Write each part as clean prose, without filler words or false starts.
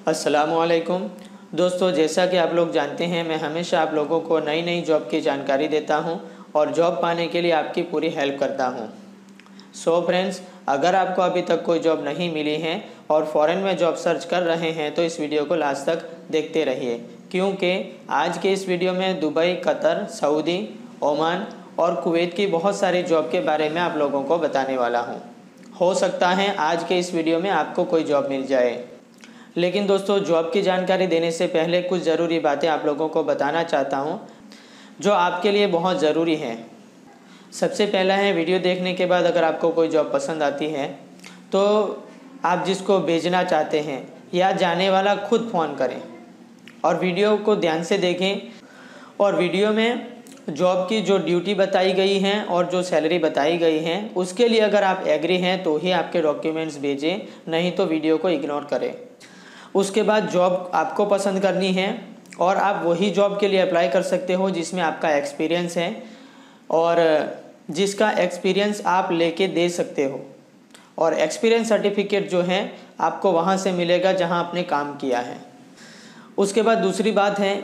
अस्सलामुअलैकुम दोस्तों, जैसा कि आप लोग जानते हैं मैं हमेशा आप लोगों को नई नई जॉब की जानकारी देता हूं और जॉब पाने के लिए आपकी पूरी हेल्प करता हूं। सो फ्रेंड्स, अगर आपको अभी तक कोई जॉब नहीं मिली है और फ़ॉरेन में जॉब सर्च कर रहे हैं तो इस वीडियो को लास्ट तक देखते रहिए, क्योंकि आज के इस वीडियो में दुबई, कतर, सऊदी, ओमान और कुवैत की बहुत सारी जॉब के बारे में आप लोगों को बताने वाला हूँ। हो सकता है आज के इस वीडियो में आपको कोई जॉब मिल जाए, लेकिन दोस्तों जॉब की जानकारी देने से पहले कुछ ज़रूरी बातें आप लोगों को बताना चाहता हूं जो आपके लिए बहुत ज़रूरी हैं। सबसे पहला है, वीडियो देखने के बाद अगर आपको कोई जॉब पसंद आती है तो आप जिसको भेजना चाहते हैं या जाने वाला खुद फ़ोन करें और वीडियो को ध्यान से देखें। और वीडियो में जॉब की जो ड्यूटी बताई गई हैं और जो सैलरी बताई गई हैं उसके लिए अगर आप एग्री हैं तो ही आपके डॉक्यूमेंट्स भेजें, नहीं तो वीडियो को इग्नोर करें। उसके बाद जॉब आपको पसंद करनी है और आप वही जॉब के लिए अप्लाई कर सकते हो जिसमें आपका एक्सपीरियंस है और जिसका एक्सपीरियंस आप लेके दे सकते हो। और एक्सपीरियंस सर्टिफिकेट जो है आपको वहाँ से मिलेगा जहाँ आपने काम किया है। उसके बाद दूसरी बात है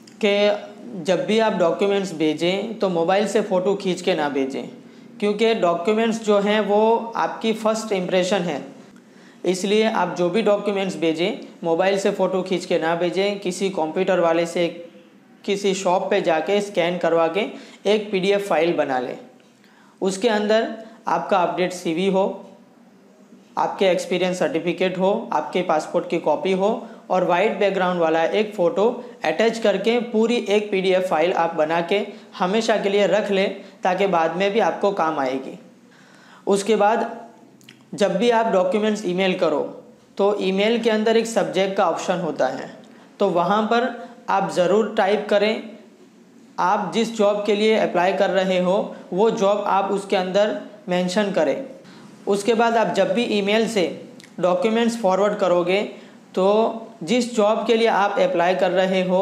कि जब भी आप डॉक्यूमेंट्स भेजें तो मोबाइल से फ़ोटो खींच के ना भेजें, क्योंकि डॉक्यूमेंट्स जो हैं वो आपकी फ़र्स्ट इम्प्रेशन है। इसलिए आप जो भी डॉक्यूमेंट्स भेजें मोबाइल से फ़ोटो खींच के ना भेजें, किसी कंप्यूटर वाले से किसी शॉप पे जाके स्कैन करवा के एक PDF फाइल बना लें। उसके अंदर आपका अपडेट CV हो, आपके एक्सपीरियंस सर्टिफिकेट हो, आपके पासपोर्ट की कॉपी हो और वाइट बैकग्राउंड वाला एक फ़ोटो अटैच करके पूरी एक PDF फाइल आप बना के हमेशा के लिए रख लें, ताकि बाद में भी आपको काम आएगी। उसके बाद जब भी आप डॉक्यूमेंट्स ईमेल करो तो ईमेल के अंदर एक सब्जेक्ट का ऑप्शन होता है, तो वहाँ पर आप ज़रूर टाइप करें आप जिस जॉब के लिए अप्लाई कर रहे हो वो जॉब आप उसके अंदर मेंशन करें। उसके बाद आप जब भी ईमेल से डॉक्यूमेंट्स फॉरवर्ड करोगे तो जिस जॉब के लिए आप अप्लाई कर रहे हो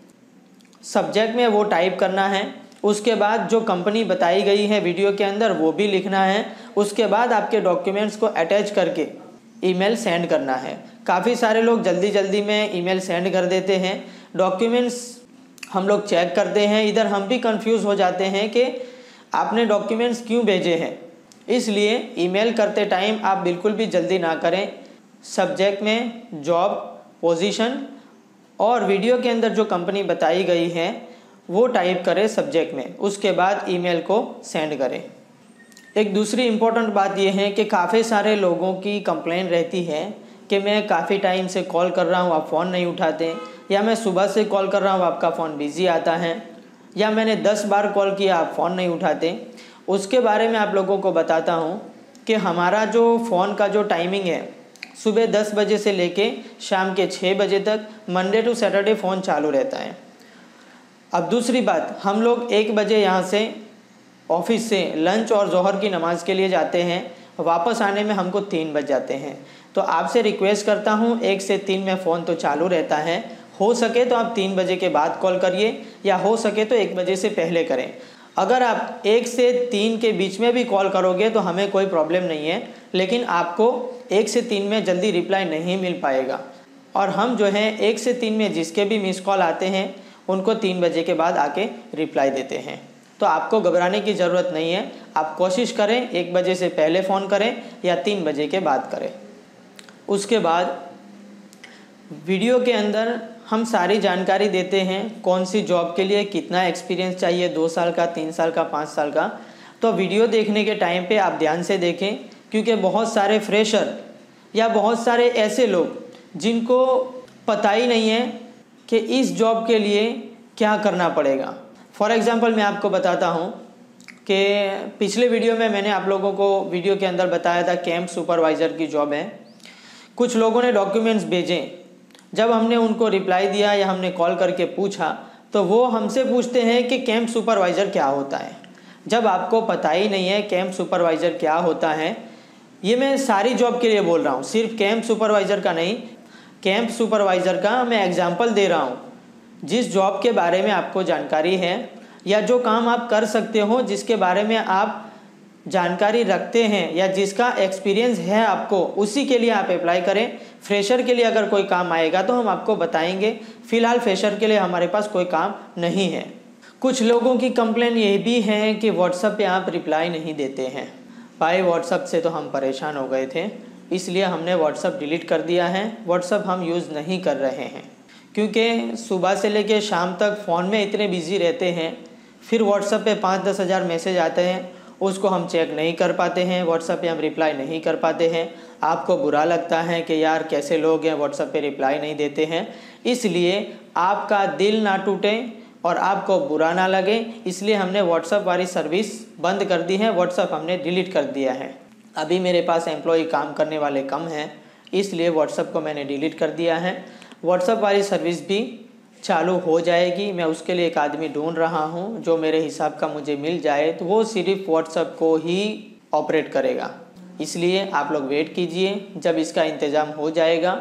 सब्जेक्ट में वो टाइप करना है। उसके बाद जो कंपनी बताई गई है वीडियो के अंदर वो भी लिखना है। उसके बाद आपके डॉक्यूमेंट्स को अटैच करके ईमेल सेंड करना है। काफ़ी सारे लोग जल्दी जल्दी में ईमेल सेंड कर देते हैं, डॉक्यूमेंट्स हम लोग चेक करते हैं, इधर हम भी कंफ्यूज हो जाते हैं कि आपने डॉक्यूमेंट्स क्यों भेजे हैं। इसलिए ईमेल करते टाइम आप बिल्कुल भी जल्दी ना करें। सब्जेक्ट में जॉब, पोजीशन और वीडियो के अंदर जो कंपनी बताई गई है वो टाइप करें सब्जेक्ट में। उसके बाद ईमेल को सेंड करें। एक दूसरी इम्पोर्टेंट बात यह है कि काफ़ी सारे लोगों की कंप्लेन रहती है कि मैं काफ़ी टाइम से कॉल कर रहा हूँ, आप फ़ोन नहीं उठाते, या मैं सुबह से कॉल कर रहा हूँ आपका फ़ोन बिज़ी आता है, या मैंने 10 बार कॉल किया आप फ़ोन नहीं उठाते। उसके बारे में आप लोगों को बताता हूँ कि हमारा जो फ़ोन का जो टाइमिंग है सुबह 10 बजे से लेके शाम के 6 बजे तक मंडे टू सैटरडे फ़ोन चालू रहता है। अब दूसरी बात, हम लोग 1 बजे यहाँ से ऑफिस से लंच और जोहर की नमाज़ के लिए जाते हैं, वापस आने में हमको 3 बज जाते हैं। तो आपसे रिक्वेस्ट करता हूँ 1 से 3 में फ़ोन तो चालू रहता है, हो सके तो आप 3 बजे के बाद कॉल करिए या हो सके तो 1 बजे से पहले करें। अगर आप 1 से 3 के बीच में भी कॉल करोगे तो हमें कोई प्रॉब्लम नहीं है, लेकिन आपको 1 से 3 में जल्दी रिप्लाई नहीं मिल पाएगा। और हम जो है 1 से 3 में जिसके भी मिस कॉल आते हैं उनको 3 बजे के बाद आके रिप्लाई देते हैं। तो आपको घबराने की ज़रूरत नहीं है। आप कोशिश करें 1 बजे से पहले फ़ोन करें या 3 बजे के बाद करें। उसके बाद वीडियो के अंदर हम सारी जानकारी देते हैं कौन सी जॉब के लिए कितना एक्सपीरियंस चाहिए, 2 साल का, 3 साल का, 5 साल का। तो वीडियो देखने के टाइम पे आप ध्यान से देखें, क्योंकि बहुत सारे फ्रेशर या बहुत सारे ऐसे लोग जिनको पता ही नहीं है कि इस जॉब के लिए क्या करना पड़ेगा। फॉर एग्ज़ाम्पल मैं आपको बताता हूँ कि पिछले वीडियो में मैंने आप लोगों को वीडियो के अंदर बताया था कैंप सुपरवाइज़र की जॉब है। कुछ लोगों ने डॉक्यूमेंट्स भेजे, जब हमने उनको रिप्लाई दिया या हमने कॉल करके पूछा तो वो हमसे पूछते हैं कि कैंप सुपरवाइज़र क्या होता है। जब आपको पता ही नहीं है कैंप सुपरवाइज़र क्या होता है, ये मैं सारी जॉब के लिए बोल रहा हूँ, सिर्फ कैंप सुपरवाइज़र का नहीं, कैंप सुपरवाइज़र का मैं एग्जांपल दे रहा हूँ। जिस जॉब के बारे में आपको जानकारी है या जो काम आप कर सकते हो जिसके बारे में आप जानकारी रखते हैं या जिसका एक्सपीरियंस है आपको, उसी के लिए आप अप्लाई करें। फ्रेशर के लिए अगर कोई काम आएगा तो हम आपको बताएंगे। फ़िलहाल फ्रेशर के लिए हमारे पास कोई काम नहीं है। कुछ लोगों की कंप्लेन ये भी है कि व्हाट्सएप पे आप रिप्लाई नहीं देते हैं। भाई व्हाट्सएप से तो हम परेशान हो गए थे, इसलिए हमने व्हाट्सएप डिलीट कर दिया है। व्हाट्सएप हम यूज़ नहीं कर रहे हैं क्योंकि सुबह से लेकर शाम तक फ़ोन में इतने बिज़ी रहते हैं, फिर व्हाट्सएप पे 5-10 हज़ार मैसेज आते हैं, उसको हम चेक नहीं कर पाते हैं, व्हाट्सएप पे हम रिप्लाई नहीं कर पाते हैं। आपको बुरा लगता है कि यार कैसे लोग हैं व्हाट्सएप पे रिप्लाई नहीं देते हैं, इसलिए आपका दिल ना टूटे और आपको बुरा ना लगे, इसलिए हमने व्हाट्सएप वाली सर्विस बंद कर दी है। व्हाट्सएप हमने डिलीट कर दिया है। अभी मेरे पास एम्प्लॉय काम करने वाले कम हैं, इसलिए व्हाट्सएप को मैंने डिलीट कर दिया है। व्हाट्सएप वाली सर्विस भी चालू हो जाएगी। मैं उसके लिए एक आदमी ढूंढ रहा हूं जो मेरे हिसाब का मुझे मिल जाए, तो वो सिर्फ व्हाट्सएप को ही ऑपरेट करेगा। इसलिए आप लोग वेट कीजिए, जब इसका इंतज़ाम हो जाएगा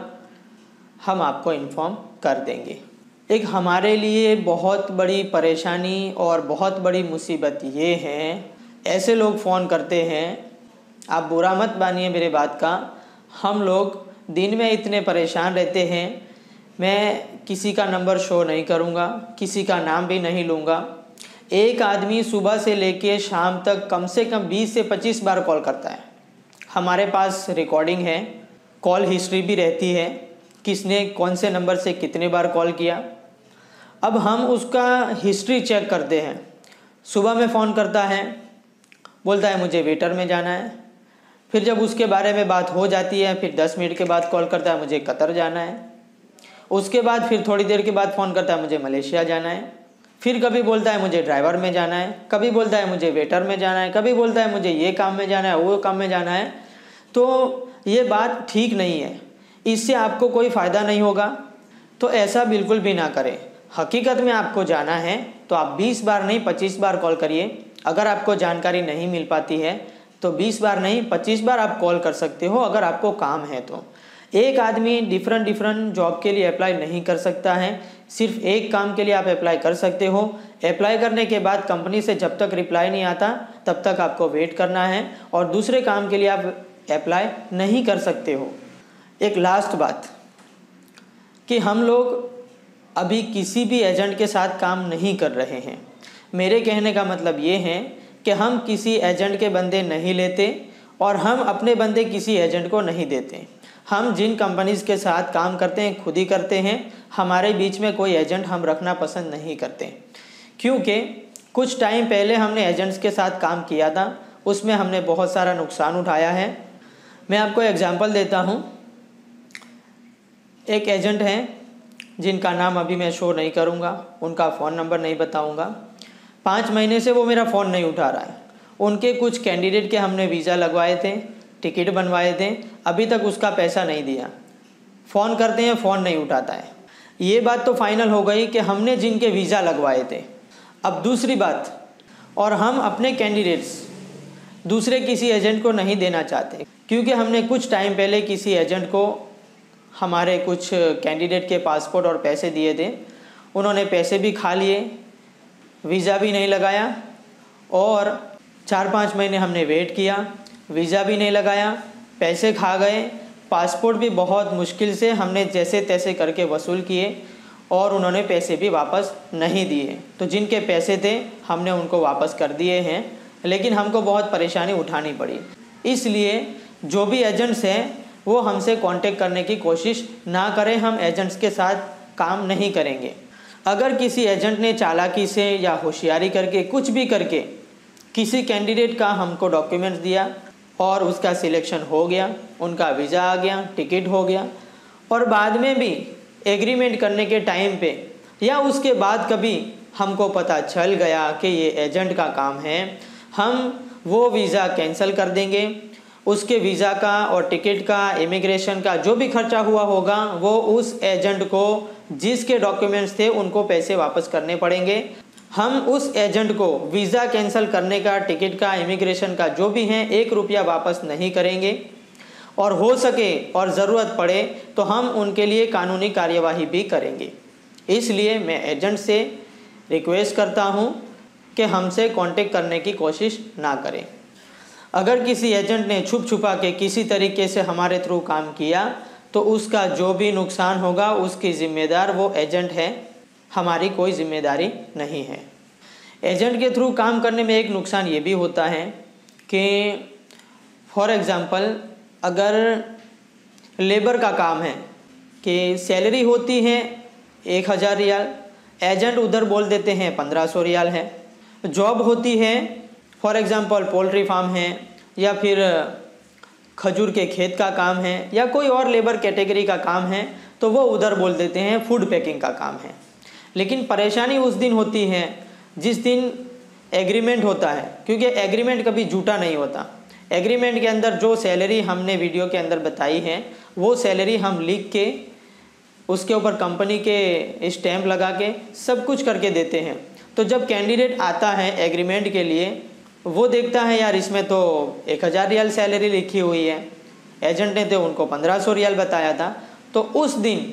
हम आपको इन्फॉर्म कर देंगे। एक हमारे लिए बहुत बड़ी परेशानी और बहुत बड़ी मुसीबत ये है, ऐसे लोग फ़ोन करते हैं, आप बुरा मत मानिए मेरे बात का, हम लोग दिन में इतने परेशान रहते हैं। मैं किसी का नंबर शो नहीं करूँगा, किसी का नाम भी नहीं लूँगा। एक आदमी सुबह से लेके शाम तक कम से कम 20 से 25 बार कॉल करता है। हमारे पास रिकॉर्डिंग है, कॉल हिस्ट्री भी रहती है, किसने कौन से नंबर से कितने बार कॉल किया। अब हम उसका हिस्ट्री चेक करते हैं। सुबह में फ़ोन करता है, बोलता है मुझे वेटर में जाना है, फिर जब उसके बारे में बात हो जाती है फिर 10 मिनट के बाद कॉल करता है मुझे कतर जाना है। उसके बाद फिर थोड़ी देर के बाद फ़ोन करता है मुझे मलेशिया जाना है। फिर कभी बोलता है मुझे ड्राइवर में जाना है, कभी बोलता है मुझे वेटर में जाना है, कभी बोलता है मुझे ये काम में जाना है, वो काम में जाना है। तो ये बात ठीक नहीं है, इससे आपको कोई फ़ायदा नहीं होगा, तो ऐसा बिल्कुल भी ना करें। हकीकत में आपको जाना है तो आप 20 बार नहीं 25 बार कॉल करिए। अगर आपको जानकारी नहीं मिल पाती है तो 20 बार नहीं 25 बार आप कॉल कर सकते हो, अगर आपको काम है तो। एक आदमी डिफरेंट जॉब के लिए अप्लाई नहीं कर सकता है, सिर्फ एक काम के लिए आप अप्लाई कर सकते हो। अप्लाई करने के बाद कंपनी से जब तक रिप्लाई नहीं आता तब तक आपको वेट करना है, और दूसरे काम के लिए आप अप्लाई नहीं कर सकते हो। एक लास्ट बात कि हम लोग अभी किसी भी एजेंट के साथ काम नहीं कर रहे हैं। मेरे कहने का मतलब ये है कि हम किसी एजेंट के बंदे नहीं लेते और हम अपने बंदे किसी एजेंट को नहीं देते। हम जिन कंपनीज़ के साथ काम करते हैं खुद ही करते हैं। हमारे बीच में कोई एजेंट हम रखना पसंद नहीं करते, क्योंकि कुछ टाइम पहले हमने एजेंट्स के साथ काम किया था, उसमें हमने बहुत सारा नुकसान उठाया है। मैं आपको एग्जांपल देता हूँ। एक एजेंट हैं जिनका नाम अभी मैं शो नहीं करूँगा, उनका फ़ोन नंबर नहीं बताऊँगा। 5 महीने से वो मेरा फ़ोन नहीं उठा रहा है। उनके कुछ कैंडिडेट के हमने वीज़ा लगवाए थे, टिकट बनवाए थे, अभी तक उसका पैसा नहीं दिया। फ़ोन करते हैं, फ़ोन नहीं उठाता है। ये बात तो फाइनल हो गई कि हमने जिनके वीज़ा लगवाए थे। अब दूसरी बात, और हम अपने कैंडिडेट्स दूसरे किसी एजेंट को नहीं देना चाहते, क्योंकि हमने कुछ टाइम पहले किसी एजेंट को हमारे कुछ कैंडिडेट के पासपोर्ट और पैसे दिए थे। उन्होंने पैसे भी खा लिए, वीज़ा भी नहीं लगाया, और 4-5 महीने हमने वेट किया, वीज़ा भी नहीं लगाया, पैसे खा गए। पासपोर्ट भी बहुत मुश्किल से हमने जैसे तैसे करके वसूल किए और उन्होंने पैसे भी वापस नहीं दिए। तो जिनके पैसे थे हमने उनको वापस कर दिए हैं, लेकिन हमको बहुत परेशानी उठानी पड़ी। इसलिए जो भी एजेंट्स हैं वो हमसे कांटेक्ट करने की कोशिश ना करें। हम एजेंट्स के साथ काम नहीं करेंगे। अगर किसी एजेंट ने चालाकी से या होशियारी करके कुछ भी करके किसी कैंडिडेट का हमको डॉक्यूमेंट्स दिया और उसका सिलेक्शन हो गया, उनका वीज़ा आ गया, टिकट हो गया, और बाद में भी एग्रीमेंट करने के टाइम पे या उसके बाद कभी हमको पता चल गया कि ये एजेंट का काम है, हम वो वीज़ा कैंसिल कर देंगे। उसके वीज़ा का और टिकट का, इमिग्रेशन का जो भी खर्चा हुआ होगा वो उस एजेंट को जिसके डॉक्यूमेंट्स थे उनको पैसे वापस करने पड़ेंगे। हम उस एजेंट को वीज़ा कैंसिल करने का, टिकट का, इमिग्रेशन का जो भी है 1 रुपया वापस नहीं करेंगे, और हो सके और ज़रूरत पड़े तो हम उनके लिए कानूनी कार्यवाही भी करेंगे। इसलिए मैं एजेंट से रिक्वेस्ट करता हूं कि हमसे कांटेक्ट करने की कोशिश ना करें। अगर किसी एजेंट ने छुप छुपा के किसी तरीके से हमारे थ्रू काम किया तो उसका जो भी नुकसान होगा उसकी ज़िम्मेदार वो एजेंट है, हमारी कोई ज़िम्मेदारी नहीं है। एजेंट के थ्रू काम करने में एक नुकसान ये भी होता है कि फॉर एग्ज़ाम्पल अगर लेबर का काम है कि सैलरी होती है 1000 रियाल, एजेंट उधर बोल देते हैं 1500 रियाल है। जॉब होती है फॉर एग्ज़ाम्पल पोल्ट्री फार्म है या फिर खजूर के खेत का काम है या कोई और लेबर कैटेगरी का काम है तो वो उधर बोल देते हैं फूड पैकिंग का काम है। लेकिन परेशानी उस दिन होती है जिस दिन एग्रीमेंट होता है, क्योंकि एग्रीमेंट कभी झूठा नहीं होता। एग्रीमेंट के अंदर जो सैलरी हमने वीडियो के अंदर बताई है वो सैलरी हम लिख के उसके ऊपर कंपनी के स्टैंप लगा के सब कुछ करके देते हैं। तो जब कैंडिडेट आता है एग्रीमेंट के लिए वो देखता है यार इसमें तो 1000 रियाल सैलरी लिखी हुई है, एजेंट ने तो उनको 1500 रियाल बताया था। तो उस दिन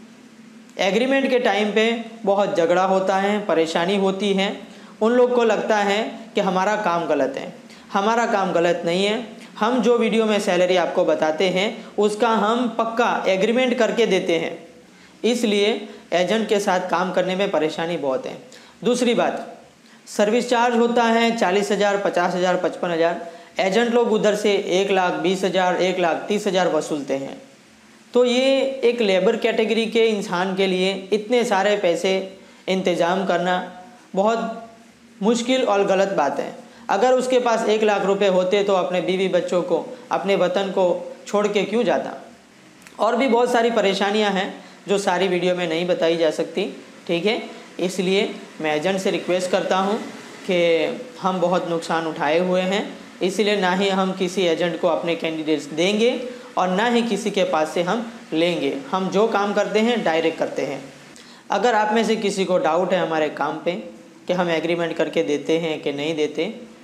एग्रीमेंट के टाइम पे बहुत झगड़ा होता है, परेशानी होती है। उन लोग को लगता है कि हमारा काम गलत है। हमारा काम गलत नहीं है, हम जो वीडियो में सैलरी आपको बताते हैं उसका हम पक्का एग्रीमेंट करके देते हैं, इसलिए एजेंट के साथ काम करने में परेशानी बहुत है। दूसरी बात, सर्विस चार्ज होता है 40,000, 50,000, 55,000। एजेंट लोग उधर से 1,20,000, 1,30,000 वसूलते हैं। तो ये एक लेबर कैटेगरी के इंसान के लिए इतने सारे पैसे इंतज़ाम करना बहुत मुश्किल और गलत बात है। अगर उसके पास 1 लाख रुपए होते तो अपने बीवी बच्चों को, अपने वतन को छोड़ के क्यों जाता। और भी बहुत सारी परेशानियां हैं जो सारी वीडियो में नहीं बताई जा सकती, ठीक है। इसलिए मैं एजेंट से रिक्वेस्ट करता हूं कि हम बहुत नुकसान उठाए हुए हैं, इसलिए ना ही हम किसी एजेंट को अपने कैंडिडेट्स देंगे और ना ही किसी के पास से हम लेंगे। हम जो काम करते हैं डायरेक्ट करते हैं। अगर आप में से किसी को डाउट है हमारे काम पे कि हम एग्रीमेंट करके देते हैं कि नहीं देते,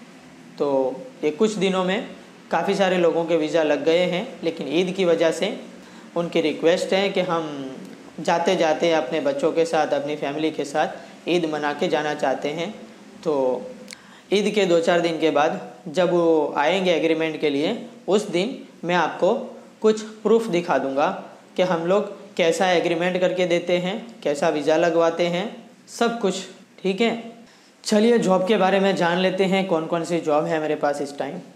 तो ये कुछ दिनों में काफ़ी सारे लोगों के वीज़ा लग गए हैं, लेकिन ईद की वजह से उनकी रिक्वेस्ट है कि हम जाते जाते अपने बच्चों के साथ, अपनी फैमिली के साथ ईद मना के जाना चाहते हैं। तो ईद के 2-4 दिन के बाद जब वो आएंगे एग्रीमेंट के लिए, उस दिन मैं आपको कुछ प्रूफ दिखा दूंगा कि हम लोग कैसा एग्रीमेंट करके देते हैं, कैसा वीज़ा लगवाते हैं, सब कुछ, ठीक है। चलिए जॉब के बारे में जान लेते हैं, कौन कौन सी जॉब है मेरे पास इस टाइम।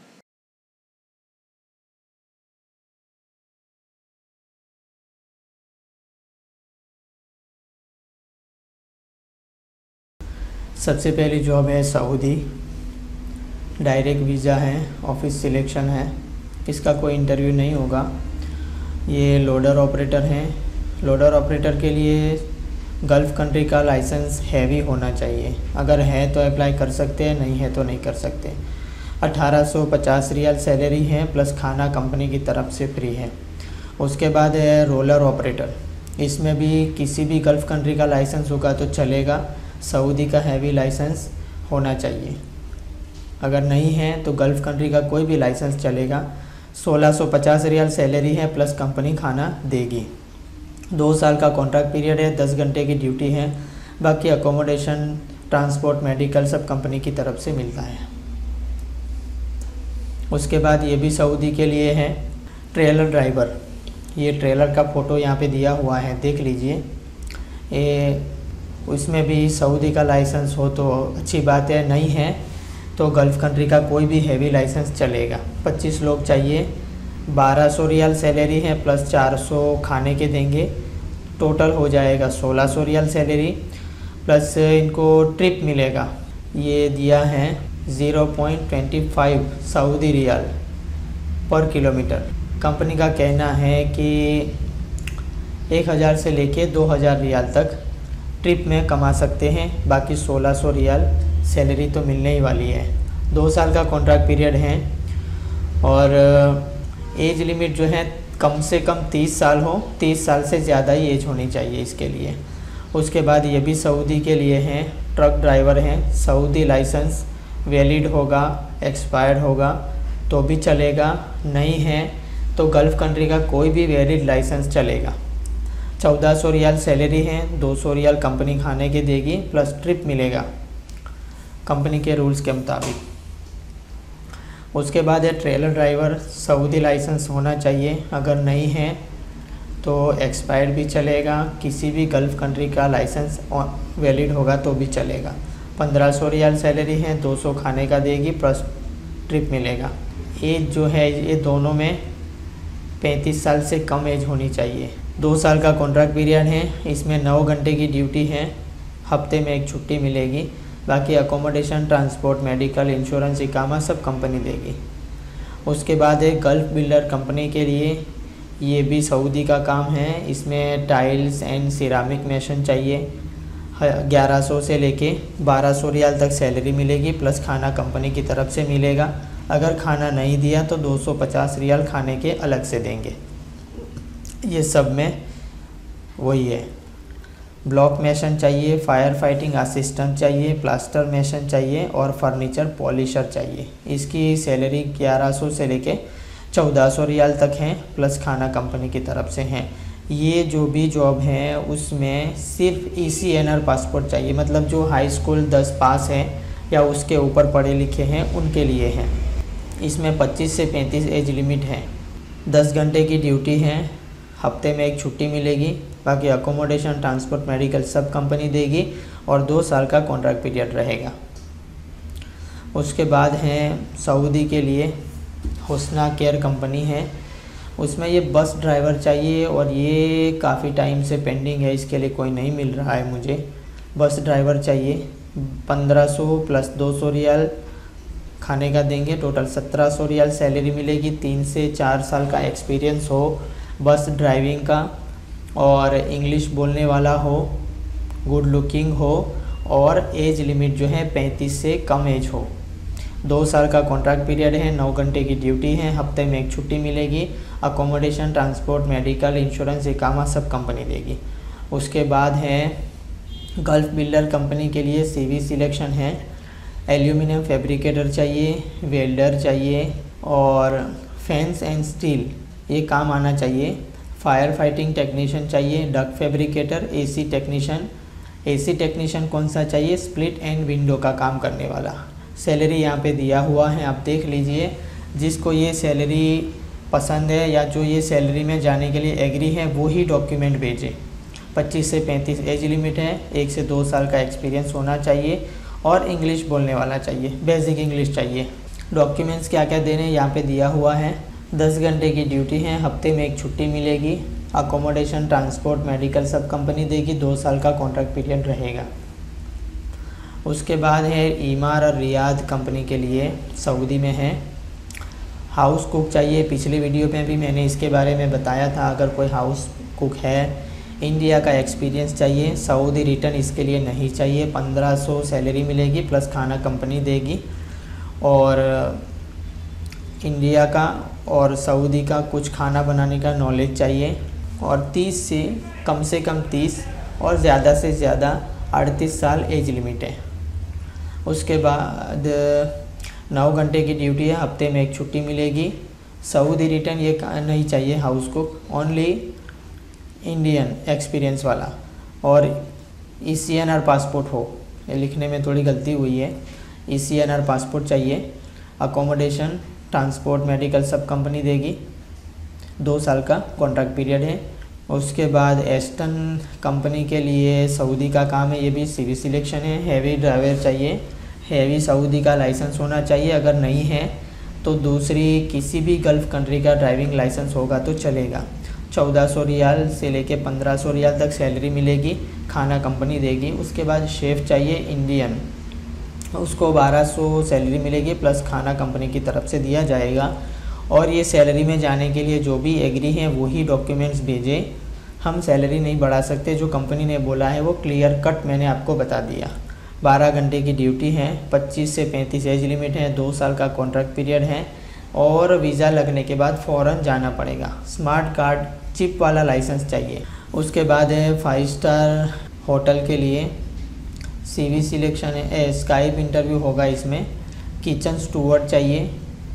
सबसे पहली जॉब है सऊदी, डायरेक्ट वीज़ा है, ऑफिस सिलेक्शन है, इसका कोई इंटरव्यू नहीं होगा। ये लोडर ऑपरेटर हैं। लोडर ऑपरेटर के लिए गल्फ़ कंट्री का लाइसेंस हैवी होना चाहिए। अगर है तो अप्लाई कर सकते हैं, नहीं है तो नहीं कर सकते। 1850 रियाल सैलरी है, प्लस खाना कंपनी की तरफ से फ्री है। उसके बाद है रोलर ऑपरेटर। इसमें भी किसी भी गल्फ़ कंट्री का लाइसेंस होगा तो चलेगा, सऊदी का हैवी लाइसेंस होना चाहिए। अगर नहीं है तो गल्फ़ कंट्री का कोई भी लाइसेंस चलेगा। 1650 रियाल सैलरी है, प्लस कंपनी खाना देगी। 2 साल का कॉन्ट्रैक्ट पीरियड है, 10 घंटे की ड्यूटी है। बाकी अकोमोडेशन, ट्रांसपोर्ट, मेडिकल सब कंपनी की तरफ से मिलता है। उसके बाद ये भी सऊदी के लिए है, ट्रेलर ड्राइवर। ये ट्रेलर का फ़ोटो यहाँ पे दिया हुआ है, देख लीजिए। ये उसमें भी सऊदी का लाइसेंस हो तो अच्छी बात है, नहीं है तो गल्फ़ कंट्री का कोई भी हैवी लाइसेंस चलेगा। 25 लोग चाहिए, 1200 रियाल सैलरी है, प्लस 400 खाने के देंगे। टोटल हो जाएगा 1600 रियाल सैलरी, प्लस इनको ट्रिप मिलेगा। ये दिया है 0.25 सऊदी रियाल पर किलोमीटर। कंपनी का कहना है कि 1000 से लेके 2000 रियाल तक ट्रिप में कमा सकते हैं। बाकी 1600 रियाल सैलरी तो मिलने ही वाली है। 2 साल का कॉन्ट्रैक्ट पीरियड है और एज लिमिट जो है कम से कम 30 साल हो, 30 साल से ज़्यादा ही एज होनी चाहिए इसके लिए। उसके बाद ये भी सऊदी के लिए हैं, ट्रक ड्राइवर हैं। सऊदी लाइसेंस वैलिड होगा, एक्सपायर्ड होगा तो भी चलेगा, नहीं है तो गल्फ़ कंट्री का कोई भी वैलिड लाइसेंस चलेगा। 1400 रियाल सैलरी है, 200 रियाल कंपनी खाने के देगी, प्लस ट्रिप मिलेगा कंपनी के रूल्स के मुताबिक। उसके बाद है ट्रेलर ड्राइवर, सऊदी लाइसेंस होना चाहिए, अगर नहीं है तो एक्सपायर्ड भी चलेगा, किसी भी गल्फ़ कंट्री का लाइसेंस वैलिड होगा तो भी चलेगा। 1500 रियाल सैलरी है, 200 खाने का देगी प्लस ट्रिप मिलेगा। एज जो है ये दोनों में 35 साल से कम एज होनी चाहिए। 2 साल का कॉन्ट्रैक्ट पीरियड है, इसमें 9 घंटे की ड्यूटी है, हफ्ते में 1 छुट्टी मिलेगी। बाकी अकोमोडेशन, ट्रांसपोर्ट, मेडिकल, इंश्योरेंस, इकामा सब कंपनी देगी। उसके बाद है गल्फ़ बिल्डर कंपनी के लिए, ये भी सऊदी का काम है। इसमें टाइल्स एंड सिरामिक मेसन चाहिए। 1100 से लेके 1200 रियाल तक सैलरी मिलेगी, प्लस खाना कंपनी की तरफ से मिलेगा। अगर खाना नहीं दिया तो 250 रियाल खाने के अलग से देंगे। ये सब में वही है। ब्लॉक मेसन चाहिए, फायर फाइटिंग असिस्टेंट चाहिए, प्लास्टर मेसन चाहिए और फर्नीचर पॉलिशर चाहिए। इसकी सैलरी 1100 से लेके 1400 रियाल तक हैं, प्लस खाना कंपनी की तरफ से हैं। ये जो भी जॉब है उसमें सिर्फ ECNR पासपोर्ट चाहिए, मतलब जो हाई स्कूल 10 पास है या उसके ऊपर पढ़े लिखे हैं उनके लिए हैं। इसमें 25 से 35 एज लिमिट है। 10 घंटे की ड्यूटी है, हफ्ते में 1 छुट्टी मिलेगी। बाकी अकोमोडेशन, ट्रांसपोर्ट, मेडिकल सब कंपनी देगी और 2 साल का कॉन्ट्रैक्ट पीरियड रहेगा। उसके बाद है सऊदी के लिए हुस्ना केयर कंपनी है, उसमें ये बस ड्राइवर चाहिए और ये काफ़ी टाइम से पेंडिंग है, इसके लिए कोई नहीं मिल रहा है मुझे। बस ड्राइवर चाहिए, 1500 प्लस 200 रियाल खाने का देंगे, टोटल 1700 रियाल सैलरी मिलेगी। 3 से 4 साल का एक्सपीरियंस हो बस ड्राइविंग का और इंग्लिश बोलने वाला हो, गुड लुकिंग हो और एज लिमिट जो है 35 से कम एज हो। 2 साल का कॉन्ट्रैक्ट पीरियड है, 9 घंटे की ड्यूटी है, हफ्ते में 1 छुट्टी मिलेगी। अकोमोडेशन, ट्रांसपोर्ट, मेडिकल, इंश्योरेंस, इकामा सब कंपनी देगी। उसके बाद है गल्फ़ बिल्डर कंपनी के लिए CV सिलेक्शन है। एल्यूमिनियम फैब्रिकेटर चाहिए, वेल्डर चाहिए और फेंस एंड स्टील ये काम आना चाहिए। फायर फाइटिंग टेक्नीशियन चाहिए, डक फैब्रिकेटर, AC टेक्नीशियन कौन सा चाहिए? स्प्लिट एंड विंडो का काम करने वाला। सैलरी यहाँ पे दिया हुआ है, आप देख लीजिए। जिसको ये सैलरी पसंद है या जो ये सैलरी में जाने के लिए एग्री है वो ही डॉक्यूमेंट भेजे। 25 से 35 एज लिमिट है, 1 से 2 साल का एक्सपीरियंस होना चाहिए और इंग्लिश बोलने वाला चाहिए, बेसिक इंग्लिश चाहिए। डॉक्यूमेंट्स क्या क्या देने यहाँ पे दिया हुआ है। 10 घंटे की ड्यूटी है, हफ्ते में 1 छुट्टी मिलेगी। अकोमोडेशन, ट्रांसपोर्ट, मेडिकल सब कंपनी देगी। 2 साल का कॉन्ट्रैक्ट पीरियड रहेगा। उसके बाद है ईमार और रियाद कंपनी के लिए, सऊदी में है। हाउस कुक चाहिए, पिछली वीडियो में भी मैंने इसके बारे में बताया था। अगर कोई हाउस कुक है, इंडिया का एक्सपीरियंस चाहिए, सऊदी रिटर्न इसके लिए नहीं चाहिए। 1500 सैलरी मिलेगी प्लस खाना कंपनी देगी और इंडिया का और सऊदी का कुछ खाना बनाने का नॉलेज चाहिए और 30 से कम 30 और ज़्यादा से ज़्यादा 38 साल एज लिमिट है। उसके बाद 9 घंटे की ड्यूटी है, हफ्ते में 1 छुट्टी मिलेगी। सऊदी रिटर्न ये नहीं चाहिए house cook, only Indian experience वाला और ECNR पासपोर्ट हो। ये लिखने में थोड़ी गलती हुई है, ECNR पासपोर्ट चाहिए। अकोमोडेशन, ट्रांसपोर्ट, मेडिकल सब कंपनी देगी। 2 साल का कॉन्ट्रैक्ट पीरियड है। उसके बाद एस्टन कंपनी के लिए सऊदी का काम है, ये भी CV सिलेक्शन है। हैवी ड्राइवर चाहिए, हैवी सऊदी का लाइसेंस होना चाहिए। अगर नहीं है तो दूसरी किसी भी गल्फ़ कंट्री का ड्राइविंग लाइसेंस होगा तो चलेगा। 1400 रियाल से लेके 1500 रियाल तक सैलरी मिलेगी, खाना कंपनी देगी। उसके बाद शेफ़ चाहिए इंडियन, उसको 1200 सैलरी मिलेगी प्लस खाना कंपनी की तरफ से दिया जाएगा। और ये सैलरी में जाने के लिए जो भी एग्री हैं वही डॉक्यूमेंट्स भेजें। हम सैलरी नहीं बढ़ा सकते, जो कंपनी ने बोला है वो क्लियर कट मैंने आपको बता दिया। 12 घंटे की ड्यूटी है, 25 से 35 एज लिमिट है, 2 साल का कॉन्ट्रैक्ट पीरियड है और वीज़ा लगने के बाद फ़ौरन जाना पड़ेगा। स्मार्ट कार्ड चिप वाला लाइसेंस चाहिए। उसके बाद है 5 स्टार होटल के लिए CV सिलेक्शन है, स्काइप इंटरव्यू होगा। इसमें किचन स्टूवर्ड चाहिए,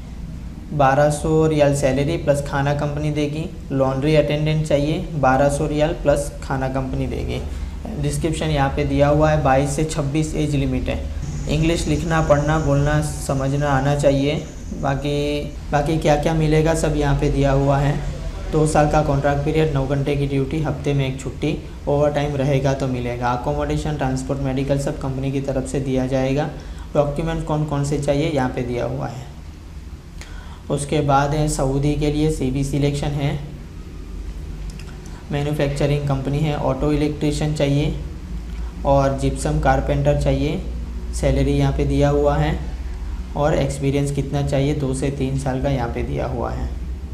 1200 रियाल सैलरी प्लस खाना कंपनी देगी। लॉन्ड्री अटेंडेंट चाहिए, 1200 रियाल प्लस खाना कंपनी देगी। डिस्क्रिप्शन यहाँ पे दिया हुआ है। 22 से 26 एज लिमिट है। इंग्लिश लिखना, पढ़ना, बोलना, समझना आना चाहिए। बाकी क्या क्या मिलेगा सब यहाँ पे दिया हुआ है। 2 साल का कॉन्ट्रैक्ट पीरियड, 9 घंटे की ड्यूटी, हफ्ते में 1 छुट्टी, ओवर टाइम रहेगा तो मिलेगा। अकोमोडेशन, ट्रांसपोर्ट, मेडिकल सब कंपनी की तरफ से दिया जाएगा। डॉक्यूमेंट कौन कौन से चाहिए यहाँ पे दिया हुआ है। उसके बाद है सऊदी के लिए CV सिलेक्शन है, मैन्युफैक्चरिंग कंपनी है, ऑटो इलेक्ट्रीशियन चाहिए और जिप्सम कारपेंटर चाहिए। सैलरी यहाँ पे दिया हुआ है और एक्सपीरियंस कितना चाहिए, 2 से 3 साल का यहाँ पे दिया हुआ है।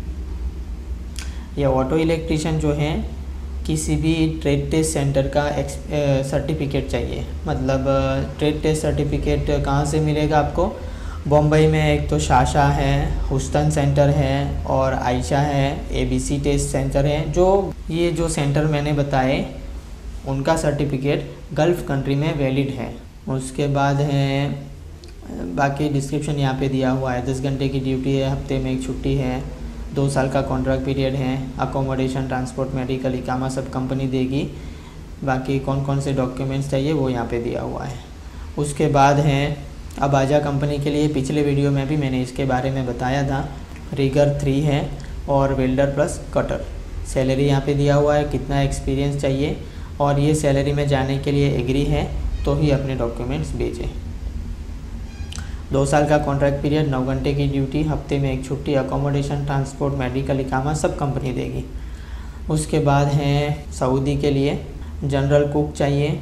ये ऑटो इलेक्ट्रीशियन जो है किसी भी ट्रेड टेस्ट सेंटर का सर्टिफिकेट चाहिए। मतलब ट्रेड टेस्ट सर्टिफिकेट कहाँ से मिलेगा आपको, बम्बई में एक तो शाशा है, हुस्टन सेंटर है और आयशा है, ABC टेस्ट सेंटर है। ये जो सेंटर मैंने बताए उनका सर्टिफिकेट गल्फ़ कंट्री में वैलिड है। उसके बाद है बाकी डिस्क्रिप्शन यहाँ पे दिया हुआ है। 10 घंटे की ड्यूटी है, हफ्ते में 1 छुट्टी है, 2 साल का कॉन्ट्रैक्ट पीरियड है, अकोमोडेशन, ट्रांसपोर्ट, मेडिकल, इकामा सब कंपनी देगी। बाकी कौन कौन से डॉक्यूमेंट्स चाहिए वो यहाँ पे दिया हुआ है। उसके बाद है अबाजा कंपनी के लिए, पिछले वीडियो में भी मैंने इसके बारे में बताया था। रिगर 3 है और वेल्डर प्लस कटर। सैलरी यहाँ पे दिया हुआ है, कितना एक्सपीरियंस चाहिए और ये सैलरी में जाने के लिए एग्री है तो ही अपने डॉक्यूमेंट्स भेजें। 2 साल का कॉन्ट्रैक्ट पीरियड, 9 घंटे की ड्यूटी, हफ्ते में 1 छुट्टी, अकोमोडेशन, ट्रांसपोर्ट, मेडिकल, इकामा सब कंपनी देगी। उसके बाद है सऊदी के लिए जनरल कुक चाहिए।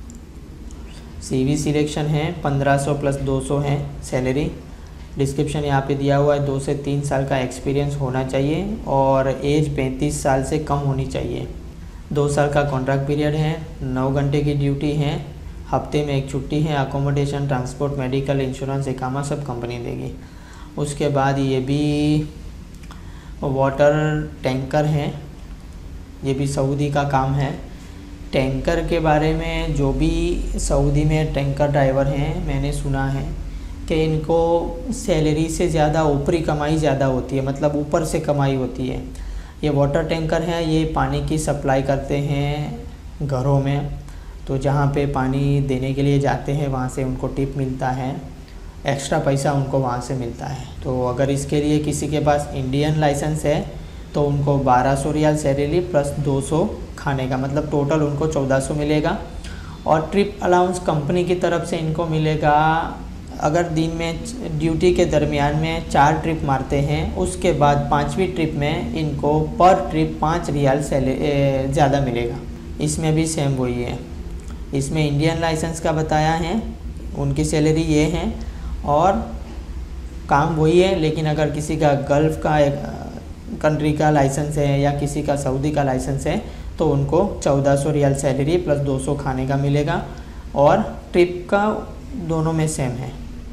CV सिलेक्शन है, 1500 प्लस 200 है सैलरी। डिस्क्रिप्शन यहाँ पे दिया हुआ है। 2 से 3 साल का एक्सपीरियंस होना चाहिए और एज 35 साल से कम होनी चाहिए। 2 साल का कॉन्ट्रैक्ट पीरियड है, 9 घंटे की ड्यूटी है, हफ्ते में 1 छुट्टी है, अकोमोडेशन, ट्रांसपोर्ट, मेडिकल, इंश्योरेंस, इकामा सब कंपनी देगी। उसके बाद ये भी वाटर टैंकर है, ये भी सऊदी का काम है। टैंकर के बारे में जो भी सऊदी में टैंकर ड्राइवर हैं मैंने सुना है कि इनको सैलरी से ज़्यादा ऊपरी कमाई ज़्यादा होती है, मतलब ऊपर से कमाई होती है। ये वाटर टैंकर है, ये पानी की सप्लाई करते हैं घरों में, तो जहाँ पे पानी देने के लिए जाते हैं वहाँ से उनको टिप मिलता है, एक्स्ट्रा पैसा उनको वहाँ से मिलता है। तो अगर इसके लिए किसी के पास इंडियन लाइसेंस है तो उनको 1200 रियाल सैलरी प्लस 200 खाने का, मतलब टोटल उनको 1400 मिलेगा। और ट्रिप अलाउंस कंपनी की तरफ से इनको मिलेगा। अगर दिन में ड्यूटी के दरमियान में 4 ट्रिप मारते हैं, उसके बाद 5वीं ट्रिप में इनको पर ट्रिप 5 रियाल ज़्यादा मिलेगा। इसमें भी सेम वही है। इसमें इंडियन लाइसेंस का बताया है, उनकी सैलरी ये है और काम वही है। लेकिन अगर किसी का गल्फ़ का कंट्री का लाइसेंस है या किसी का सऊदी का लाइसेंस है तो उनको 1400 रियाल सैलरी प्लस 200 खाने का मिलेगा और ट्रिप का दोनों में सेम है।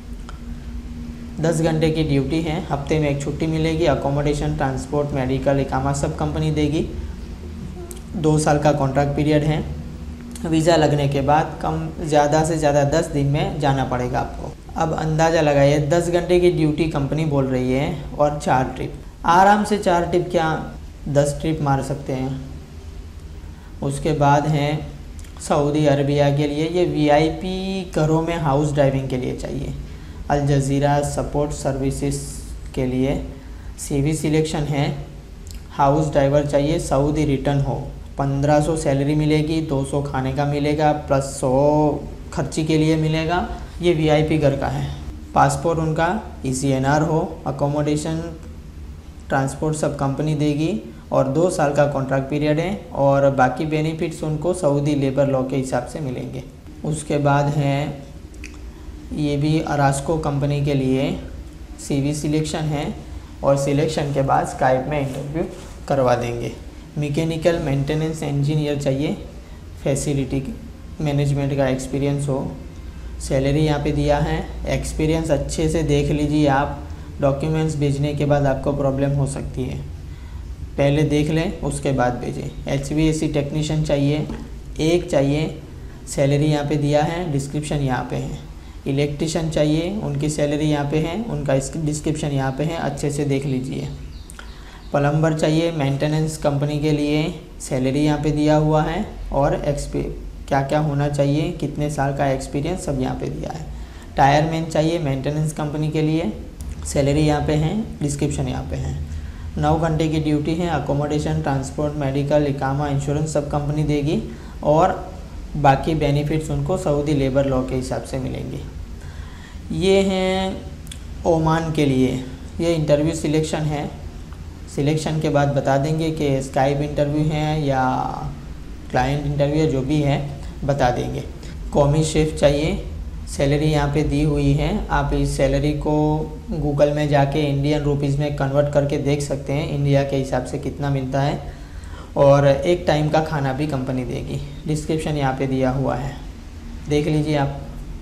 10 घंटे की ड्यूटी है, हफ्ते में 1 छुट्टी मिलेगी, अकोमोडेशन, ट्रांसपोर्ट, मेडिकल, इकामा सब कंपनी देगी। 2 साल का कॉन्ट्रैक्ट पीरियड है। वीज़ा लगने के बाद ज़्यादा से ज़्यादा 10 दिन में जाना पड़ेगा आपको। अब अंदाज़ा लगाइए, 10 घंटे की ड्यूटी कंपनी बोल रही है और 4 ट्रिप, आराम से 4 ट्रिप क्या 10 ट्रिप मार सकते हैं। उसके बाद हैं सऊदी अरबिया के लिए, ये VIP घरों में हाउस ड्राइविंग के लिए चाहिए। अल जज़ीरा सपोर्ट सर्विसेज के लिए CV सिलेक्शन है, हाउस ड्राइवर चाहिए, सऊदी रिटर्न हो, 1500 सैलरी मिलेगी, 200 खाने का मिलेगा प्लस 100 खर्ची के लिए मिलेगा। ये VIP घर का है। पासपोर्ट उनका ECNR हो, अकोमोडेशन, ट्रांसपोर्ट सब कंपनी देगी और 2 साल का कॉन्ट्रैक्ट पीरियड है और बाकी बेनिफिट्स उनको सऊदी लेबर लॉ के हिसाब से मिलेंगे। उसके बाद हैं ये भी अरास्को कंपनी के लिए CV सिलेक्शन है और सिलेक्शन के बाद स्काइप में इंटरव्यू करवा देंगे। मैकेनिकल मेंटेनेंस इंजीनियर चाहिए, फैसिलिटी मैनेजमेंट का एक्सपीरियंस हो। सैलरी यहाँ पे दिया है। एक्सपीरियंस अच्छे से देख लीजिए आप, डॉक्यूमेंट्स भेजने के बाद आपको प्रॉब्लम हो सकती है, पहले देख लें उसके बाद भेजें। HVAC टेक्नीशियन चाहिए, 1 चाहिए, सैलरी यहाँ पे दिया है, डिस्क्रिप्शन यहाँ पे है। इलेक्ट्रीशियन चाहिए, उनकी सैलरी यहाँ पे है, उनका डिस्क्रिप्शन यहाँ पे है, अच्छे से देख लीजिए। प्लम्बर चाहिए मेंटेनेंस कंपनी के लिए, सैलरी यहाँ पे दिया हुआ है और क्या क्या होना चाहिए, कितने साल का एक्सपीरियंस सब यहाँ पे दिया है। टायरमैन चाहिए मेंटेनेंस कंपनी के लिए, सैलरी यहाँ पे है, डिस्क्रिप्शन यहाँ पे है। 9 घंटे की ड्यूटी है। अकोमोडेशन, ट्रांसपोर्ट, मेडिकल, इकामा, इंश्योरेंस सब कंपनी देगी और बाकी बेनिफिट्स उनको सऊदी लेबर लॉ के हिसाब से मिलेंगे। ये हैं ओमान के लिए। ये इंटरव्यू सिलेक्शन है। सिलेक्शन के बाद बता देंगे कि स्काइप इंटरव्यू है या क्लाइंट इंटरव्यू, जो भी है बता देंगे। कौमी शेफ़ चाहिए। सैलरी यहाँ पे दी हुई है। आप इस सैलरी को गूगल में जाके इंडियन रुपीज़ में कन्वर्ट करके देख सकते हैं इंडिया के हिसाब से कितना मिलता है, और एक टाइम का खाना भी कंपनी देगी। डिस्क्रिप्शन यहाँ पे दिया हुआ है, देख लीजिए आप।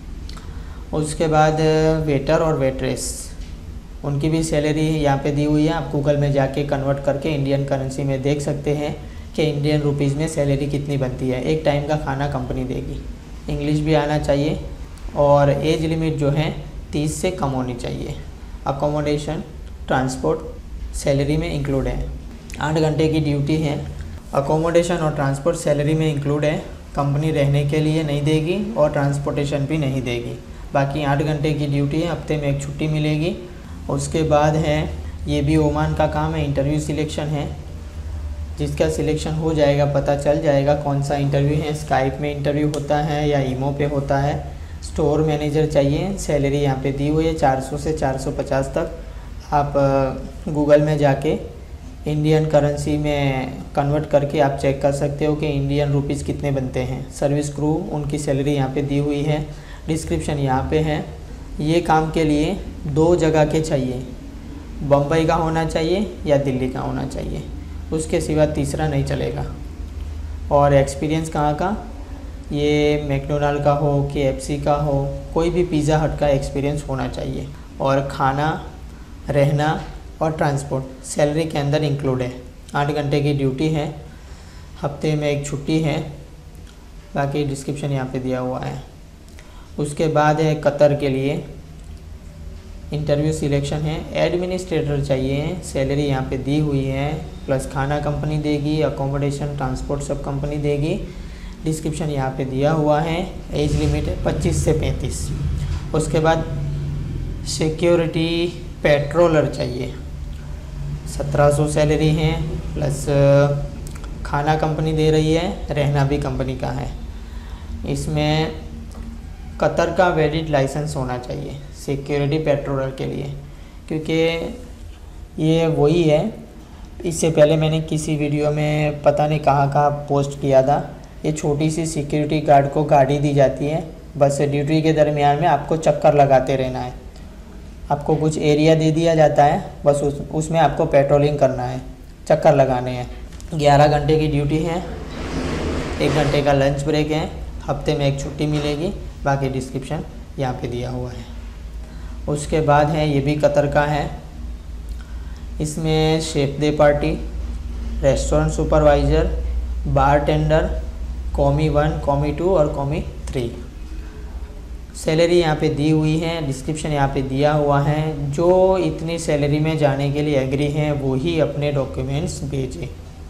उसके बाद वेटर और वेट्रेस, उनकी भी सैलरी यहाँ पे दी हुई है। आप गूगल में जाके कन्वर्ट करके इंडियन करेंसी में देख सकते हैं कि इंडियन रुपीज़ में सैलरी कितनी बनती है। एक टाइम का खाना कंपनी देगी। इंग्लिश भी आना चाहिए और एज लिमिट जो है 30 से कम होनी चाहिए। अकोमोडेशन, ट्रांसपोर्ट सैलरी में इंक्लूड है। 8 घंटे की ड्यूटी है। अकोमोडेशन और ट्रांसपोर्ट सैलरी में इंक्लूड है। कंपनी रहने के लिए नहीं देगी और ट्रांसपोर्टेशन भी नहीं देगी। बाकी 8 घंटे की ड्यूटी है, हफ्ते में एक छुट्टी मिलेगी। उसके बाद है, ये भी ओमान का काम है, इंटरव्यू सिलेक्शन है। जिसका सिलेक्शन हो जाएगा पता चल जाएगा कौन सा इंटरव्यू है। स्काइप में इंटरव्यू होता है या ईमो पे होता है। स्टोर मैनेजर चाहिए। सैलरी यहाँ पे दी हुई है 400 से 450 तक। आप गूगल में जाके इंडियन करेंसी में कन्वर्ट करके आप चेक कर सकते हो कि इंडियन रुपीज़ कितने बनते हैं। सर्विस क्रू, उनकी सैलरी यहाँ पे दी हुई है। डिस्क्रिप्शन यहाँ पे है। ये काम के लिए 2 जगह के चाहिए, बम्बई का होना चाहिए या दिल्ली का होना चाहिए, उसके सिवा तीसरा नहीं चलेगा। और एक्सपीरियंस कहाँ का, ये मैकडोनाल्ड का हो, KFC का हो, कोई भी पिज़्ज़ा हट का एक्सपीरियंस होना चाहिए। और खाना, रहना और ट्रांसपोर्ट सैलरी के अंदर इंक्लूड है। 8 घंटे की ड्यूटी है, हफ्ते में एक छुट्टी है। बाकी डिस्क्रिप्शन यहाँ पे दिया हुआ है। उसके बाद है कतर के लिए इंटरव्यू सिलेक्शन है। एडमिनिस्ट्रेटर चाहिए। सैलरी यहाँ पे दी हुई है, प्लस खाना कंपनी देगी, अकोमोडेशन, ट्रांसपोर्ट सब कंपनी देगी। डिस्क्रिप्शन यहाँ पे दिया हुआ है। एज लिमिट है 25 से 35। उसके बाद सिक्योरिटी पेट्रोलर चाहिए। 1700 सैलरी है, प्लस खाना कंपनी दे रही है, रहना भी कंपनी का है। इसमें कतर का वैलिड लाइसेंस होना चाहिए सिक्योरिटी पेट्रोलर के लिए, क्योंकि ये वही है। इससे पहले मैंने किसी वीडियो में पता नहीं कहाँ पोस्ट किया था। ये छोटी सी सिक्योरिटी गार्ड को गाड़ी दी जाती है, बस ड्यूटी के दरमियान में आपको चक्कर लगाते रहना है। आपको कुछ एरिया दे दिया जाता है, बस उसमें आपको पेट्रोलिंग करना है, चक्कर लगाने हैं। 11 घंटे की ड्यूटी है, 1 घंटे का लंच ब्रेक है, हफ्ते में एक छुट्टी मिलेगी। बाकी डिस्क्रिप्शन यहाँ पे दिया हुआ है। उसके बाद है, ये भी कतर का है। इसमें chef de partie, restaurant supervisor, bartender, commis 1, commis 2 और कॉमी 3 सैलरी यहाँ पे दी हुई है। डिस्क्रिप्शन यहाँ पे दिया हुआ है। जो इतनी सैलरी में जाने के लिए एग्री हैं वो ही अपने डॉक्यूमेंट्स भेजें।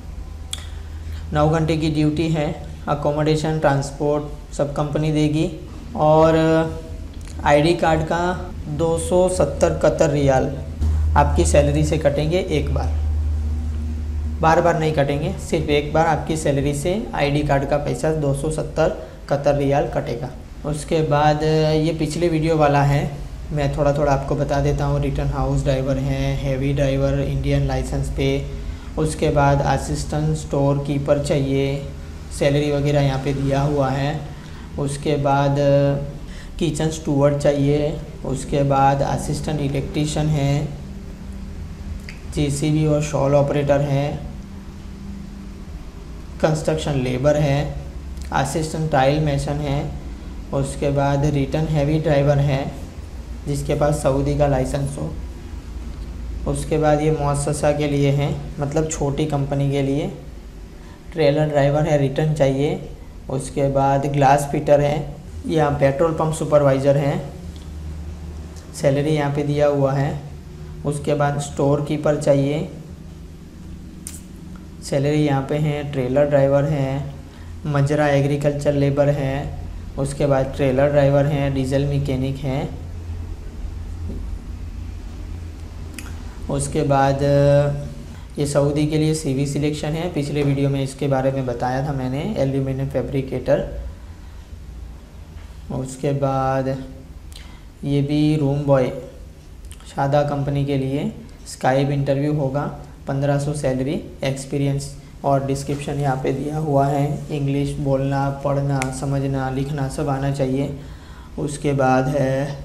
9 घंटे की ड्यूटी है। अकोमोडेशन, ट्रांसपोर्ट सब कंपनी देगी। और आईडी कार्ड का 270 कतर रियाल आपकी सैलरी से कटेंगे एक बार, बार बार नहीं कटेंगे, सिर्फ एक बार आपकी सैलरी से आईडी कार्ड का पैसा 270 कतर रियाल कटेगा। उसके बाद ये पिछले वीडियो वाला है, मैं थोड़ा थोड़ा आपको बता देता हूँ। रिटर्न हाउस ड्राइवर हैं, हेवी ड्राइवर, इंडियन लाइसेंस पे। उसके बाद असिस्टेंट स्टोर कीपर चाहिए, सैलरी वगैरह यहाँ पे दिया हुआ है। उसके बाद किचन स्टूवर्ड चाहिए। उसके बाद असिस्टेंट इलेक्ट्रीशियन है, JCB और शॉल ऑपरेटर है, कंस्ट्रक्शन लेबर है, असिस्टेंट टाइल मेसन है। उसके बाद रिटर्न हैवी ड्राइवर है जिसके पास सऊदी का लाइसेंस हो। उसके बाद ये मुअस्ससा के लिए है, मतलब छोटी कंपनी के लिए। ट्रेलर ड्राइवर है, रिटर्न चाहिए। उसके बाद ग्लास फिटर है, यहाँ पेट्रोल पंप सुपरवाइज़र हैं, सैलरी यहाँ पे दिया हुआ है। उसके बाद स्टोर कीपर चाहिए, सैलरी यहाँ पे है। ट्रेलर ड्राइवर हैं, मजरा एग्रीकल्चर लेबर है। उसके बाद ट्रेलर ड्राइवर हैं, डीजल मैकेनिक हैं। उसके बाद ये सऊदी के लिए सीवी सिलेक्शन है। पिछले वीडियो में इसके बारे में बताया था मैंने, एल्यूमिनियम फैब्रिकेटर। उसके बाद ये भी रूम बॉय शादा कंपनी के लिए स्काइप इंटरव्यू होगा, 1500 सैलरी, एक्सपीरियंस और डिस्क्रिप्शन यहाँ पे दिया हुआ है। इंग्लिश बोलना, पढ़ना, समझना, लिखना सब आना चाहिए। उसके बाद है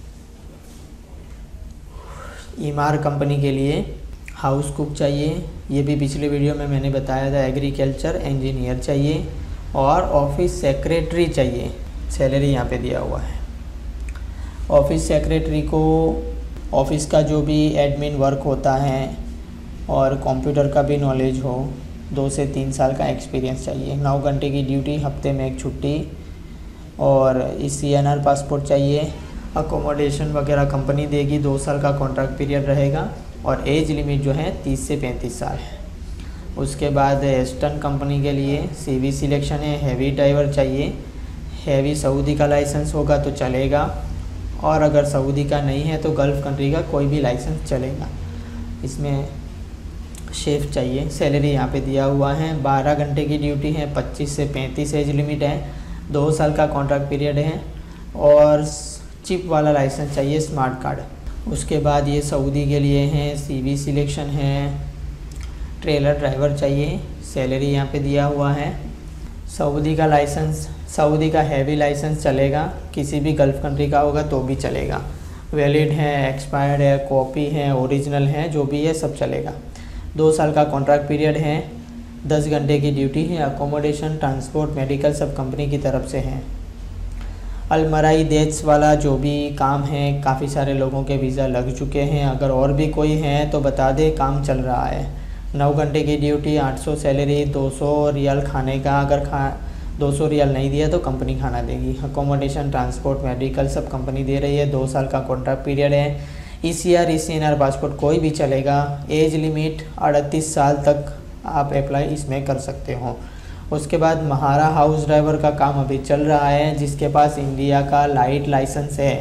ईमार कंपनी के लिए हाउस कुक चाहिए, ये भी पिछले वीडियो में मैंने बताया था। एग्रीकल्चर इंजीनियर चाहिए और ऑफिस सेक्रेटरी चाहिए, सैलरी यहाँ पे दिया हुआ है। ऑफिस सेक्रेटरी को ऑफिस का जो भी एडमिन वर्क होता है और कंप्यूटर का भी नॉलेज हो, 2 से 3 साल का एक्सपीरियंस चाहिए। 9 घंटे की ड्यूटी, हफ्ते में 1 छुट्टी और CNR पासपोर्ट चाहिए। अकोमोडेशन वगैरह कंपनी देगी, 2 साल का कॉन्ट्रैक्ट पीरियड रहेगा और एज लिमिट जो है 30 से 35 साल है। उसके बाद एस्टर्न कंपनी के लिए CV सिलेक्शन है, हैवी ड्राइवर चाहिए। हैवी सऊदी का लाइसेंस होगा तो चलेगा और अगर सऊदी का नहीं है तो गल्फ़ कंट्री का कोई भी लाइसेंस चलेगा। इसमें शेफ़ चाहिए, सैलरी यहाँ पे दिया हुआ है। 12 घंटे की ड्यूटी है, 25 से 35 एज लिमिट है, 2 साल का कॉन्ट्रैक्ट पीरियड है और चिप वाला लाइसेंस चाहिए, स्मार्ट कार्ड। उसके बाद ये सऊदी के लिए हैं, CV सिलेक्शन है। ट्रेलर ड्राइवर चाहिए, सैलरी यहाँ पे दिया हुआ है। सऊदी का लाइसेंस, सऊदी का हैवी लाइसेंस चलेगा, किसी भी गल्फ़ कंट्री का होगा तो भी चलेगा। वैलिड है, एक्सपायर्ड है, कॉपी है, ओरिजिनल है, जो भी है सब चलेगा। 2 साल का कॉन्ट्रैक्ट पीरियड है, 10 घंटे की ड्यूटी है। अकोमोडेशन, ट्रांसपोर्ट, मेडिकल सब कंपनी की तरफ से है। अलमराई डेट्स वाला जो भी काम है, काफ़ी सारे लोगों के वीज़ा लग चुके हैं। अगर और भी कोई है तो बता दे, काम चल रहा है। 9 घंटे की ड्यूटी, 800 सैलरी, 200 रियाल खाने का। अगर 200 रियाल नहीं दिया तो कंपनी खाना देगी। अकोमोडेशन, ट्रांसपोर्ट, मेडिकल सब कंपनी दे रही है। 2 साल का कॉन्ट्रैक्ट पीरियड है। ECR, CNR पासपोर्ट कोई भी चलेगा। एज लिमिट 38 साल तक आप अप्लाई इसमें कर सकते हो। उसके बाद महारा हाउस ड्राइवर का काम अभी चल रहा है। जिसके पास इंडिया का लाइट लाइसेंस है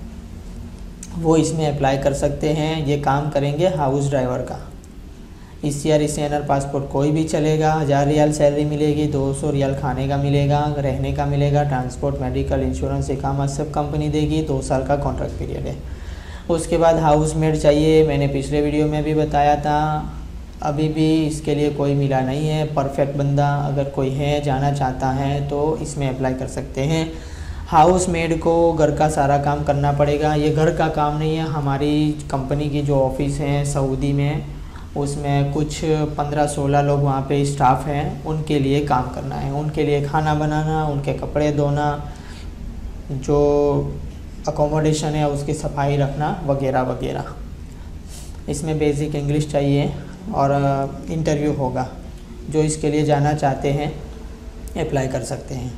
वो इसमें अप्लाई कर सकते हैं। ये काम करेंगे हाउस ड्राइवर का। ECR, CNR पासपोर्ट कोई भी चलेगा। 1000 रियाल सैलरी मिलेगी, 200 रियाल खाने का मिलेगा, रहने का मिलेगा। ट्रांसपोर्ट, मेडिकल, इंश्योरेंस, इकामा सब कंपनी देगी। 2 साल का कॉन्ट्रैक्ट पीरियड है। उसके बाद हाउस मेड चाहिए, मैंने पिछले वीडियो में भी बताया था। अभी भी इसके लिए कोई मिला नहीं है परफेक्ट बंदा। अगर कोई है, जाना चाहता है तो इसमें अप्लाई कर सकते हैं। हाउस मेड को घर का सारा काम करना पड़ेगा। ये घर का काम नहीं है, हमारी कंपनी की जो ऑफिस है सऊदी में, उसमें कुछ 15-16 लोग वहाँ पे स्टाफ हैं, उनके लिए काम करना है। उनके लिए खाना बनाना, उनके कपड़े धोना, जो अकोमोडेशन है उसकी सफाई रखना वगैरह वगैरह। इसमें बेसिक इंग्लिश चाहिए और इंटरव्यू होगा। जो इसके लिए जाना चाहते हैं अप्लाई कर सकते हैं।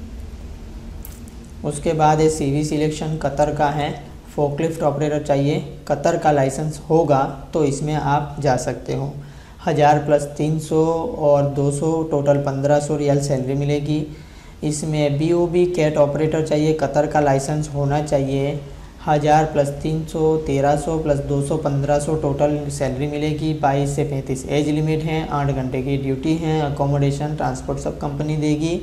उसके बाद ये CV सिलेक्शन कतर का है, फोकलिफ्ट ऑपरेटर चाहिए। कतर का लाइसेंस होगा तो इसमें आप जा सकते हो। 1000 + 300 और 200 टोटल 1500 रियाल सैलरी मिलेगी। इसमें BOB कैट ऑपरेटर चाहिए, कतर का लाइसेंस होना चाहिए। 1000 + 300 1300 + 200 1500 टोटल सैलरी मिलेगी। 22 से 35 एज लिमिट है। 8 घंटे की ड्यूटी है। अकोमोडेशन, ट्रांसपोर्ट सब कंपनी देगी।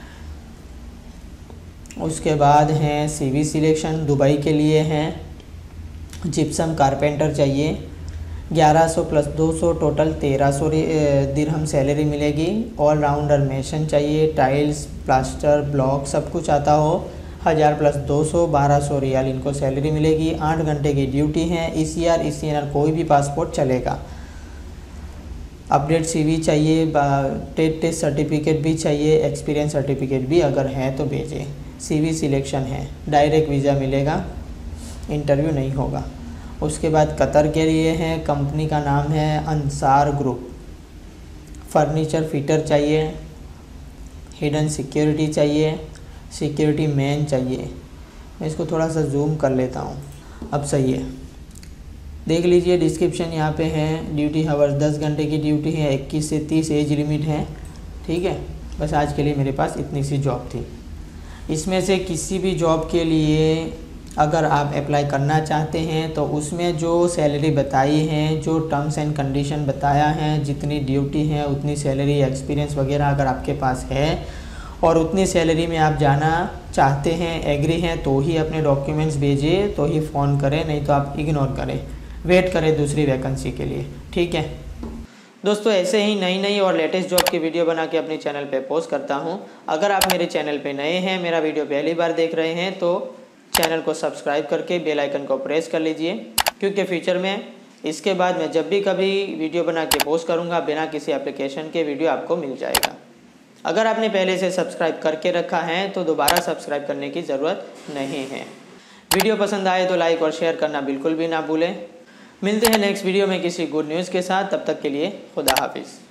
उसके बाद हैं CV सिलेक्शन, दुबई के लिए हैं। जिप्सम कारपेंटर चाहिए, 1100 + 200 टोटल 1300 दिरहम सैलरी मिलेगी। ऑलराउंडर मेसन चाहिए, टाइल्स, प्लास्टर, ब्लॉक सब कुछ आता हो। 1000 + 200 1200 रियाल इनको सैलरी मिलेगी। 8 घंटे की ड्यूटी है। ECR, CNR कोई भी पासपोर्ट चलेगा। अपडेट CV चाहिए, टेस्ट सर्टिफिकेट भी चाहिए, एक्सपीरियंस सर्टिफिकेट भी अगर है तो भेजें। CV सिलेक्शन है, डायरेक्ट वीज़ा मिलेगा, इंटरव्यू नहीं होगा। उसके बाद कतर के लिए है, कंपनी का नाम है अंसार ग्रुप। फर्नीचर फिटर चाहिए, हिडन सिक्योरिटी चाहिए, सिक्योरिटी मैन चाहिए। मैं इसको थोड़ा सा जूम कर लेता हूँ, अब सही है। देख लीजिए डिस्क्रिप्शन यहाँ पे है। ड्यूटी हावर्स 10 घंटे की ड्यूटी है, 21 से 30 एज लिमिट है। ठीक है, बस आज के लिए मेरे पास इतनी सी जॉब थी। इसमें से किसी भी जॉब के लिए अगर आप अप्लाई करना चाहते हैं तो उसमें जो सैलरी बताई है, जो टर्म्स एंड कंडीशन बताया है, जितनी ड्यूटी है उतनी सैलरी, एक्सपीरियंस वगैरह अगर आपके पास है और उतनी सैलरी में आप जाना चाहते हैं, एग्री हैं, तो ही अपने डॉक्यूमेंट्स भेजिए, तो ही फ़ोन करें, नहीं तो आप इग्नोर करें, वेट करें दूसरी वैकेंसी के लिए। ठीक है दोस्तों, ऐसे ही नई नई और लेटेस्ट जॉब की वीडियो बना के अपने चैनल पे पोस्ट करता हूँ। अगर आप मेरे चैनल पे नए हैं, मेरा वीडियो पहली बार देख रहे हैं, तो चैनल को सब्सक्राइब करके बेल आइकन को प्रेस कर लीजिए, क्योंकि फ्यूचर में इसके बाद मैं जब भी कभी वीडियो बना के पोस्ट करूँगा, बिना किसी एप्लीकेशन के वीडियो आपको मिल जाएगा। अगर आपने पहले से सब्सक्राइब करके रखा है तो दोबारा सब्सक्राइब करने की ज़रूरत नहीं है। वीडियो पसंद आए तो लाइक और शेयर करना बिल्कुल भी ना भूलें। मिलते हैं नेक्स्ट वीडियो में किसी गुड न्यूज़ के साथ, तब तक के लिए खुदा हाफिज़।